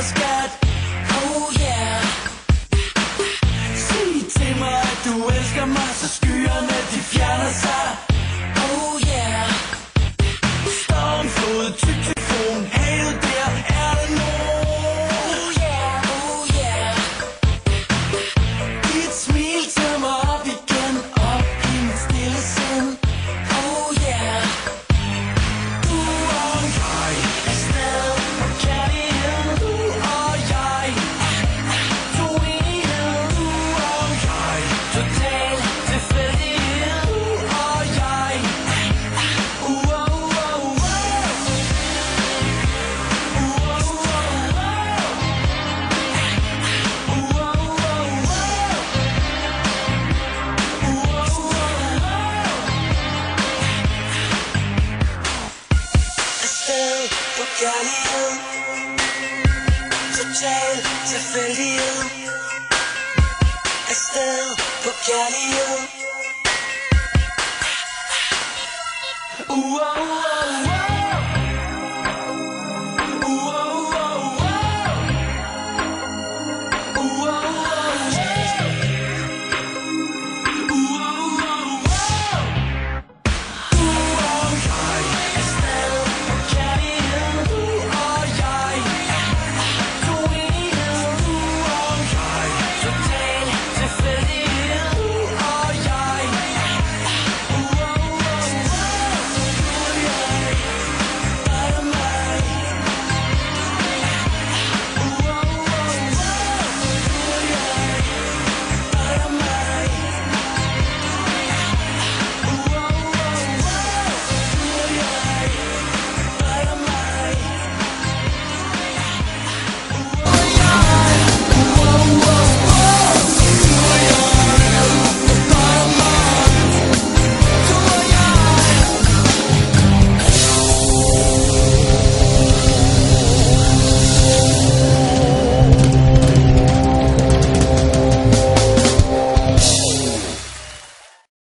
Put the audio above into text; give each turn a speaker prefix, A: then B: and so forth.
A: mig, skat. Oh yeah. Sig til mig, at du elsker mig, så skyerne de fjerner sig. Oh yeah. Stormflod, tyk tyfon, havet der, er der nogen? Oh yeah, oh yeah. Dit smil tager mig op igen, op i mit stille sind. Oh yeah. Du og jeg er stadig på kærlighed. Du og jeg, to enighed. Du og jeg, total tilfældighed. Du og jeg, afsted på kærlighed. Total tilfældighed. Afsted på kærlighed.